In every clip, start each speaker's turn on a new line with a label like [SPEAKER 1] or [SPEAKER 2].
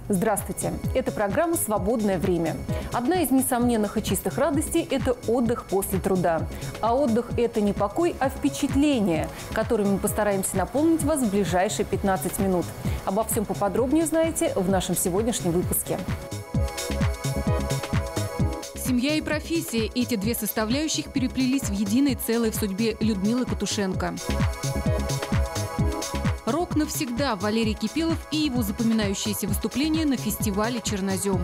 [SPEAKER 1] Здравствуйте! Это программа «Свободное время». Одна из несомненных и чистых радостей – это отдых после труда. А отдых – это не покой, а впечатления, которыми мы постараемся наполнить вас в ближайшие 15 минут. Обо всем поподробнее узнаете в нашем сегодняшнем выпуске.
[SPEAKER 2] Семья и профессия – эти две составляющих переплелись в единой целой в судьбе Людмилы Катушенко. «Рок навсегда» Валерий Кипелов и его запоминающиеся выступления на фестивале «Чернозем».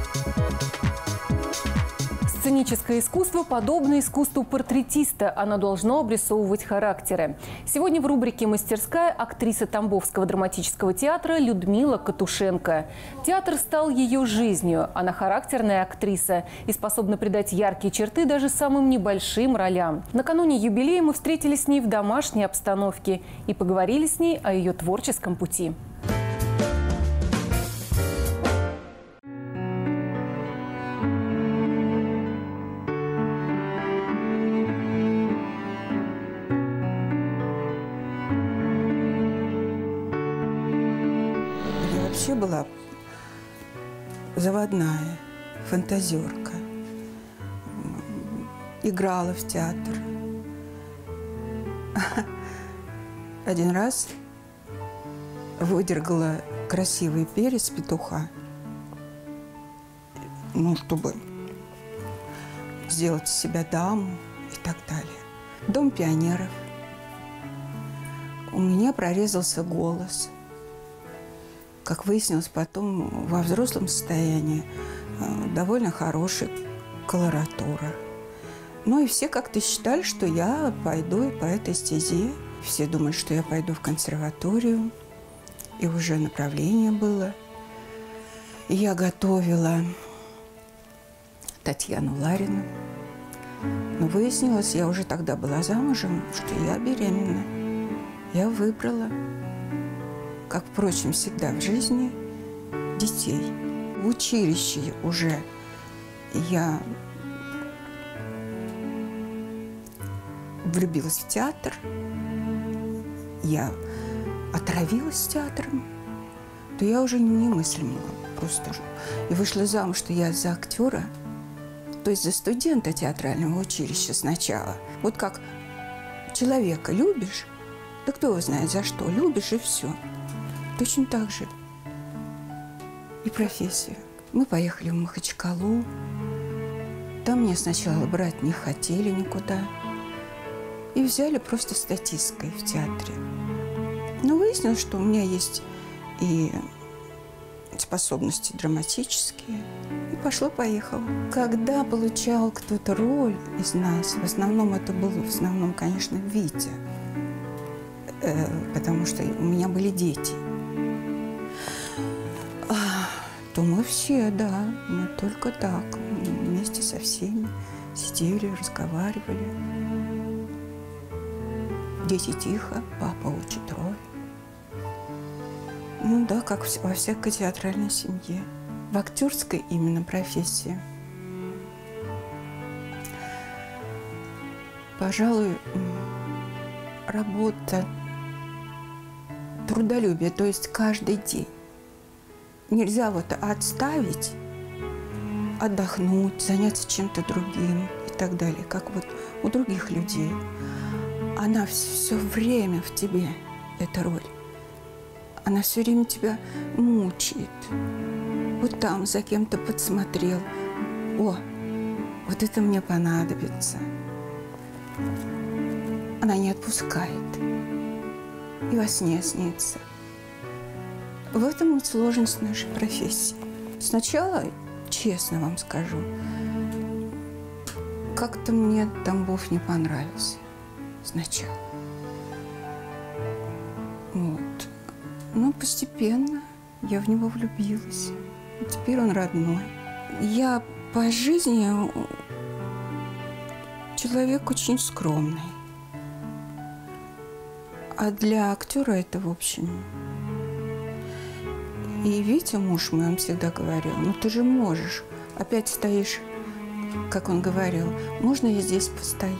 [SPEAKER 1] Сценическое искусство подобно искусству портретиста. Оно должно обрисовывать характеры. Сегодня в рубрике «Мастерская» актриса Тамбовского драматического театра Людмила Катушенко. Театр стал ее жизнью. Она характерная актриса и способна придать яркие черты даже самым небольшим ролям. Накануне юбилея мы встретились с ней в домашней обстановке и поговорили с ней о ее творческом пути.
[SPEAKER 3] Вообще была заводная, фантазерка. Играла в театр. Один раз выдергала красивый перец петуха, чтобы сделать из себя даму и так далее. Дом пионеров. У меня прорезался голос. Как выяснилось потом, во взрослом состоянии довольно хорошая колоратура. Ну и все как-то считали, что я пойду по этой стезе. Все думали, что я пойду в консерваторию. И уже направление было. И я готовила Татьяну Ларину. Но выяснилось, я уже тогда была замужем, что я беременна. Я выбрала, как, впрочем, всегда в жизни, детей. В училище уже я влюбилась в театр. Я отравилась театром. То я уже не мыслила просто. И вышла замуж, что я за актера, то есть за студента театрального училища сначала. Вот как человека любишь, да кто его знает за что, любишь и все. Точно так же и профессию. Мы поехали в Махачкалу. Там меня сначала брать не хотели никуда. И взяли просто статисткой в театре. Но выяснилось, что у меня есть и способности драматические. И пошло-поехало. Когда получал кто-то роль из нас, в основном это был, конечно, Витя. Потому что у меня были дети. То мы все, да, мы только так, вместе со всеми сидели, разговаривали. Дети тихо, папа учит роль. Ну да, как во всякой театральной семье. В актерской именно профессии. Пожалуй, работа, трудолюбие, то есть каждый день. Нельзя вот отставить, отдохнуть, заняться чем-то другим и так далее, как вот у других людей. Она все время в тебе, эта роль. Она все время тебя мучает. Вот там за кем-то подсмотрел. О, вот это мне понадобится. Она не отпускает. И во сне снится. В этом вот сложность нашей профессии. Сначала, честно вам скажу, как-то мне Тамбов не понравился. Сначала. Вот. Но постепенно я в него влюбилась. И теперь он родной. Я по жизни человек очень скромный. А для актера это, в общем... И Витя, муж мой, он всегда говорил, ну ты же можешь. Опять стоишь, как он говорил, можно я здесь постою?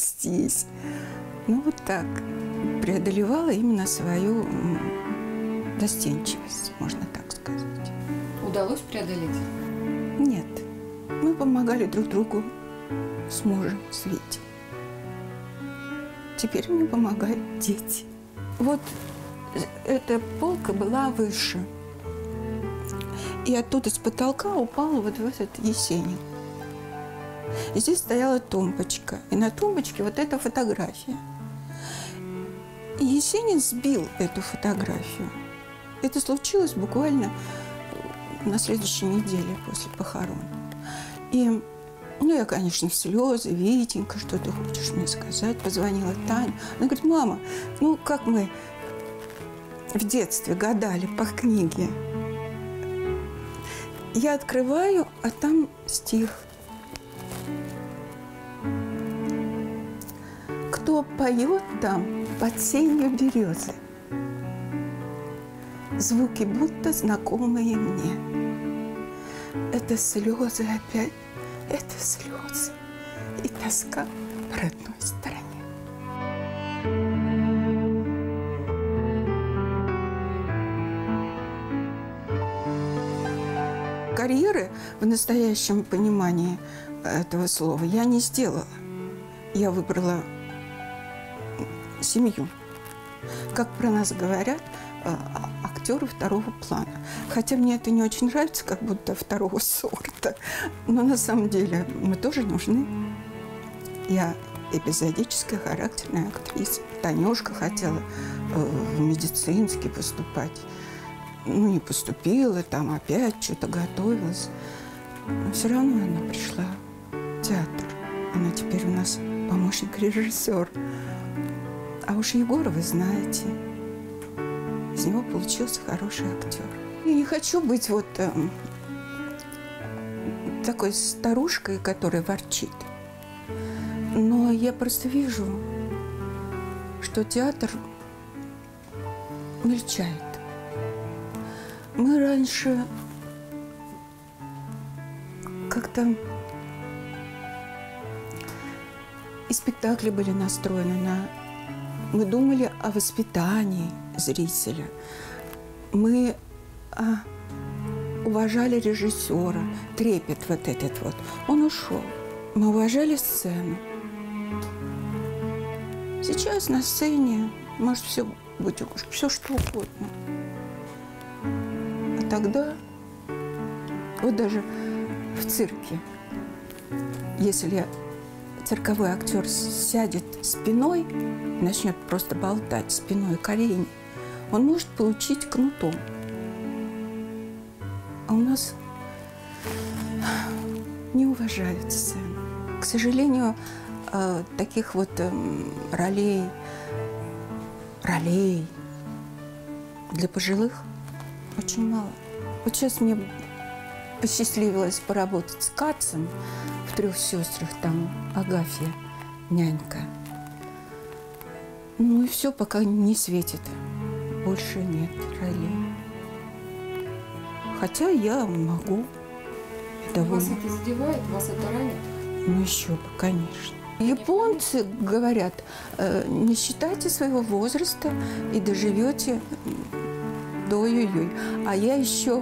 [SPEAKER 3] Раскрепостись. Ну вот так. Преодолевала именно свою застенчивость, можно так сказать.
[SPEAKER 1] Удалось преодолеть?
[SPEAKER 3] Нет. Мы помогали друг другу с мужем, с Витей. Теперь мне помогают дети. Вот эта полка была выше. И оттуда с потолка упала вот в этот Есенин. И здесь стояла тумбочка. И на тумбочке вот эта фотография. И Есенин сбил эту фотографию. Это случилось буквально на следующей неделе после похорон. И, я, конечно, в слезы. Витенька, что ты хочешь мне сказать? Позвонила Таня. Она говорит: мама, как мы в детстве гадали по книге. Я открываю, а там стих. Кто поет там под сенью березы? Звуки будто знакомые мне. Это слезы опять, это слезы и тоска по родной стороне. Карьеры в настоящем понимании этого слова я не сделала. Я выбрала семью. Как про нас говорят, актеры второго плана. Хотя мне это не очень нравится, как будто второго сорта. Но на самом деле мы тоже нужны. Я эпизодическая характерная актриса. Танюшка хотела в медицинский поступать. Не поступила, там опять что-то готовилась. Но все равно она пришла в театр. Она теперь у нас помощник-режиссер. А уж Егора вы знаете. Из него получился хороший актер. Я не хочу быть вот такой старушкой, которая ворчит. Но я просто вижу, что театр мельчает. Мы раньше как-то и спектакли были настроены на... Мы думали о воспитании зрителя. Мы уважали режиссера, трепет вот этот вот. Он ушел. Мы уважали сцену. Сейчас на сцене может все быть, все что угодно. А тогда, вот даже в цирке, если цирковой актер сядет спиной, начнет просто болтать спиной колени, он может получить кнутом. А у нас не уважают сцену. К сожалению, таких вот ролей для пожилых очень мало. Вот сейчас мне посчастливилось поработать с Кацем в «Трех сестрах», там Агафья, нянька. Ну и все, пока не светит. Больше нет ролей. Хотя я могу.
[SPEAKER 1] Вас это задевает, вас это ранит?
[SPEAKER 3] Ну еще бы, конечно. Японцы говорят, не считайте своего возраста и доживете до ой-ой-ой. А я еще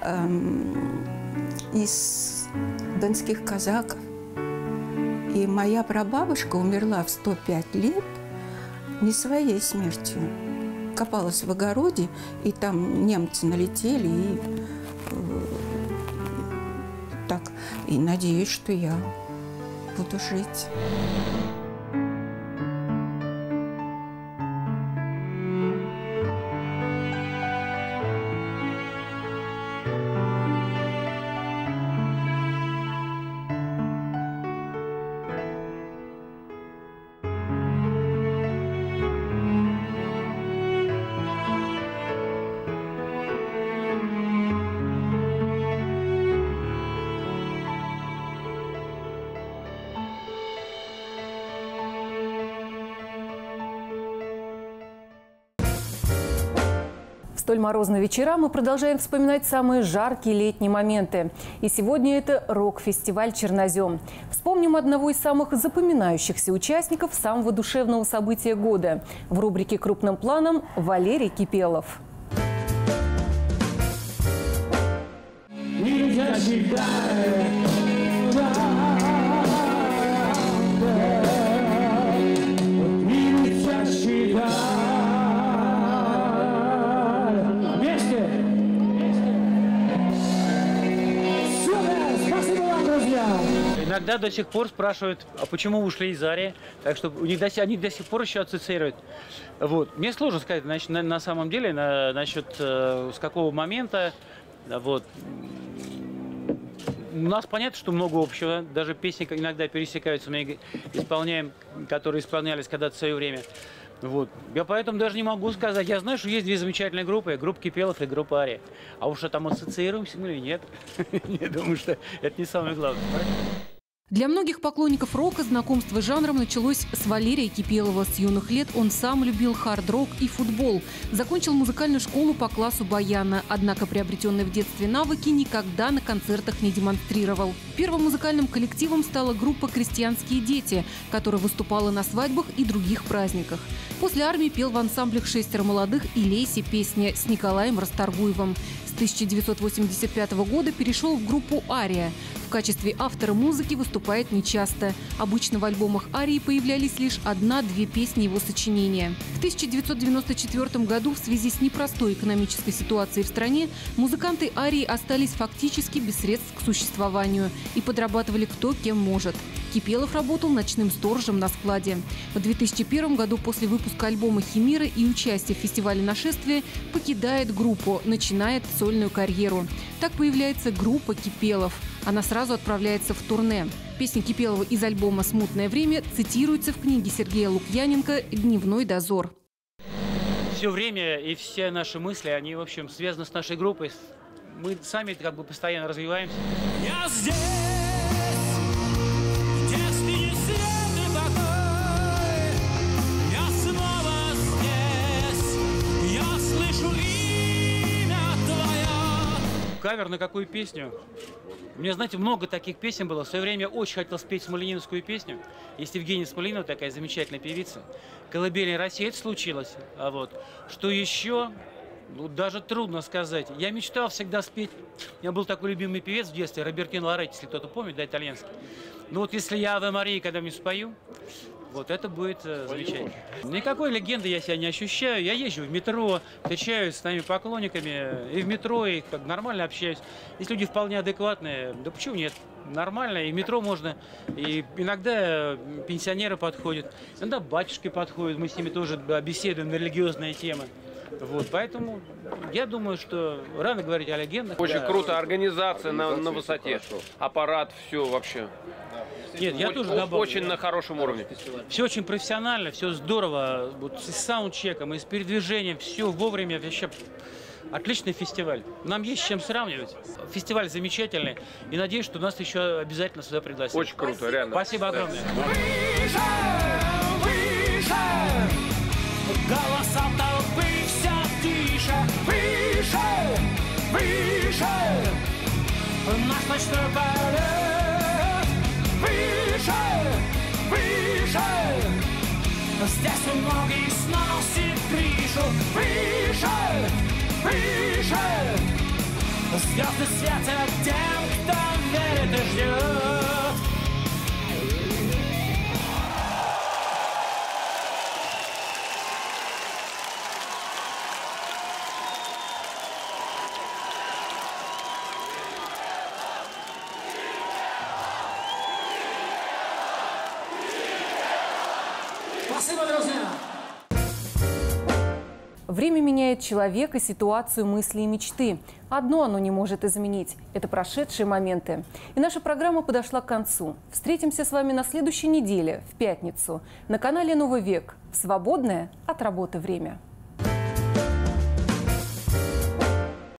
[SPEAKER 3] из донских казаков. И моя прабабушка умерла в 105 лет не своей смертью. Копалась в огороде, и там немцы налетели, и так. И надеюсь, что я буду жить.
[SPEAKER 1] В столь морозные вечера мы продолжаем вспоминать самые жаркие летние моменты. И сегодня это рок-фестиваль «Чернозем». Вспомним одного из самых запоминающихся участников самого душевного события года. В рубрике «Крупным планом» Валерий Кипелов.
[SPEAKER 4] Иногда до сих пор спрашивают, а почему вы ушли из Арии? Так что они до сих пор еще ассоциируют. Вот. Мне сложно сказать, значит, на самом деле, насчет с какого момента. Вот. У нас понятно, что много общего. Даже песни иногда пересекаются, мы исполняем, которые исполнялись когда-то в свое время. Вот. Я поэтому даже не могу сказать. Я знаю, что есть две замечательные группы. Группа Кипелов и группа Ария. А уж там ассоциируемся мы или нет? Я думаю, что это не самое главное.
[SPEAKER 2] Для многих поклонников рока знакомство с жанром началось с Валерия Кипелова. С юных лет он сам любил хард-рок и футбол. Закончил музыкальную школу по классу баяна. Однако приобретенные в детстве навыки никогда на концертах не демонстрировал. Первым музыкальным коллективом стала группа «Крестьянские дети», которая выступала на свадьбах и других праздниках. После армии пел в ансамблях «Шестеро молодых» и «Лейси» песни с Николаем Расторгуевым. С 1985 года перешел в группу «Ария». В качестве автора музыки выступает нечасто. Обычно в альбомах Арии появлялись лишь одна-две песни его сочинения. В 1994 году в связи с непростой экономической ситуацией в стране музыканты Арии остались фактически без средств к существованию и подрабатывали кто кем может. Кипелов работал ночным сторожем на складе. В 2001 году после выпуска альбома «Химера» и участия в фестивале «Нашествие» покидает группу, начинает сольную карьеру. Так появляется группа «Кипелов». Она сразу отправляется в турне. Песня Кипелова из альбома «Смутное время» цитируется в книге Сергея Лукьяненко «Дневной дозор».
[SPEAKER 4] Все время и все наши мысли, они, в общем, связаны с нашей группой. Мы сами как бы постоянно развиваемся.
[SPEAKER 5] Я здесь, где спит свет и покой. Я снова здесь, я слышу имя твое.
[SPEAKER 4] Кавер на какую песню? У меня, знаете, много таких песен было. В свое время очень хотел спеть смолениновскую песню. Есть Евгения Смолинова, такая замечательная певица. «Колыбельная Россия», это случилось. А вот что еще? Ну, даже трудно сказать. Я мечтал всегда спеть. У меня был такой любимый певец в детстве, Робертино Лоретти, если кто-то помнит, да, итальянский. Ну вот если я «Аве Мария» когда-нибудь спою, вот это будет замечательно. Никакой легенды я себя не ощущаю. Я езжу в метро, встречаюсь с своими поклонниками и в метро, и как нормально общаюсь. Есть люди вполне адекватные, да почему нет? Нормально, и в метро можно, и иногда пенсионеры подходят, иногда батюшки подходят, мы с ними тоже беседуем на религиозные темы. Вот, поэтому я думаю, что рано говорить о легендах.
[SPEAKER 6] Очень круто, организация на высоте, аппарат, все вообще.
[SPEAKER 4] Нет, я тоже добавлю.
[SPEAKER 6] Очень на хорошем уровне.
[SPEAKER 4] Все очень профессионально, все здорово, вот с саундчеком, и с передвижением, все вовремя, вообще отличный фестиваль. Нам есть с чем сравнивать. Фестиваль замечательный, и надеюсь, что нас еще обязательно сюда пригласят.
[SPEAKER 6] Очень круто, реально.
[SPEAKER 4] Спасибо огромное.
[SPEAKER 5] Выше, выше, голоса толпы все тише. Выше, выше, наш ночной полет. Выше, выше, здесь многие сносит крышу. Выше, выше, звезды светят тем, кто верит и ждет. Спасибо, друзья!
[SPEAKER 1] Время меняет человека, ситуацию, мысли и мечты. Одно оно не может изменить – это прошедшие моменты. И наша программа подошла к концу. Встретимся с вами на следующей неделе, в пятницу, на канале «Новый век» в свободное от работы время.